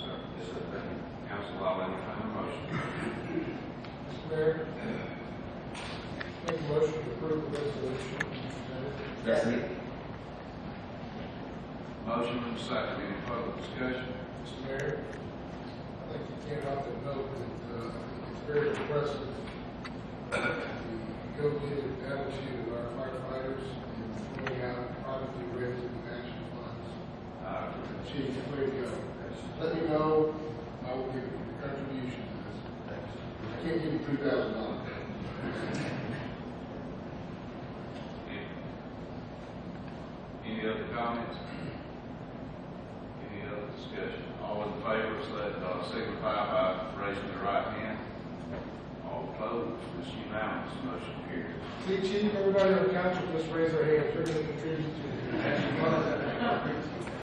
Yes, sir. Thank you. Council, I'll entertain a motion. Mr. Mayor, make a motion to approve the resolution. Second. Motion and second. Any further discussion? Mr. Mayor, I think you can't help but note that it's very impressive the go-getter attitude of our firefighters in throwing out privately raised matching funds. Chief, way to go. Let me know, I will give you the contribution to this. I can't give you $2,000. Any other comments? Any other discussion? All in favor, signify by raising their right hand. All opposed, this unanimous, motion carries. See, Chief, everybody on council just raise their hands. They're going to contribute to the matching fund.